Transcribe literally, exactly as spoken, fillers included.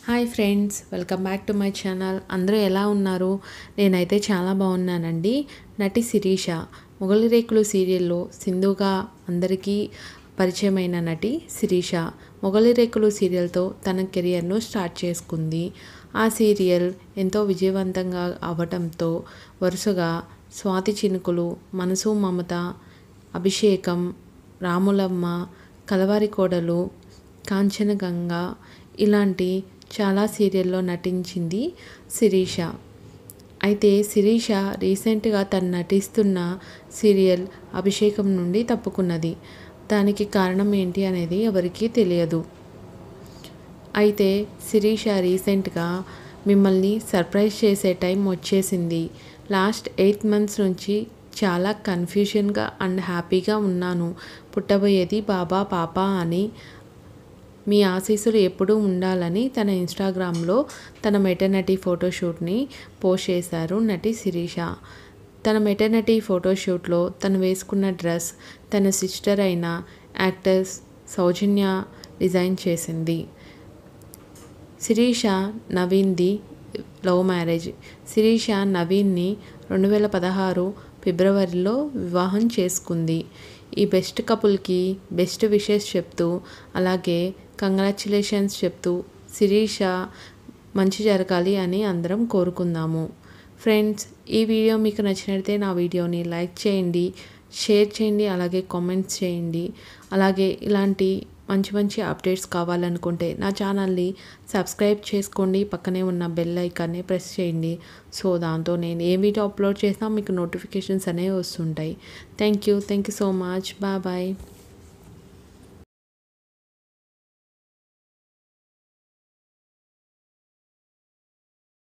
Hi friends, welcome back to my channel. అందరూ ఎలా ఉన్నారు? నేనైతే చాలా బాగున్నానండి. నటి శిరీష మొగలి రేకులు సీరియల్లో సింధుగా అందరికీ పరిచయమైన నటి శిరీష మొగలి రేకులు సీరియల్తో తన కెరియర్ను స్టార్ట్ చేసుకుంది. ఆ సీరియల్ ఎంతో విజయవంతంగా అవ్వటంతో వరుసగా స్వాతి చినుకులు, మనసు మమత, అభిషేకం, రాములమ్మ, కలవారి కోడలు, కాంచనగంగ ఇలాంటి చాలా సీరియల్లో నటించింది శిరీష. అయితే శిరీష రీసెంట్గా తను నటిస్తున్న సీరియల్ అభిషేకం నుండి తప్పుకున్నది. దానికి కారణం ఏంటి అనేది ఎవరికీ తెలియదు. అయితే శిరీష రీసెంట్గా మిమ్మల్ని సర్ప్రైజ్ చేసే టైం వచ్చేసింది. లాస్ట్ ఎయిట్ మంత్స్ నుంచి చాలా కన్ఫ్యూజన్గా అండ్ హ్యాపీగా ఉన్నాను. పుట్టబోయేది బాబా పాప అని, మీ ఆశీస్సులు ఎప్పుడూ ఉండాలని తన ఇన్స్టాగ్రామ్లో తన మెటర్నిటీ ఫోటోషూట్ని పోస్ట్ చేశారు నటి శిరీష. తన మెటర్నిటీ ఫోటోషూట్లో తను వేసుకున్న డ్రెస్ తన సిస్టర్ అయిన యాక్టర్స్ సౌజన్య డిజైన్ చేసింది. శిరీష నవీన్ది లవ్ మ్యారేజ్. శిరీష నవీన్ని రెండు వేల పదహారు ఫిబ్రవరిలో వివాహం చేసుకుంది. ఈ బెస్ట్ కపుల్కి బెస్ట్ విషెస్ చెప్తూ, అలాగే కంగ్రాచ్యులేషన్స్ చెప్తూ శిరీష మంచి జరగాలి అని అందరం కోరుకుందాము. ఫ్రెండ్స్, ఈ వీడియో మీకు నచ్చినట్లయితే నా వీడియోని లైక్ చేయండి, షేర్ చేయండి, అలాగే కామెంట్స్ చేయండి. అలాగే ఇలాంటి మంచి మంచి అప్డేట్స్ కావాలనుకుంటే నా ఛానల్ని సబ్స్క్రైబ్ చేసుకోండి. పక్కనే ఉన్న బెల్ ఐకాన్ని ప్రెస్ చేయండి. సో దాంతో నేను ఏ వీడియో అప్లోడ్ చేసినా మీకు నోటిఫికేషన్స్ అనేవి వస్తుంటాయి. Thank you thank you so much. Bye bye.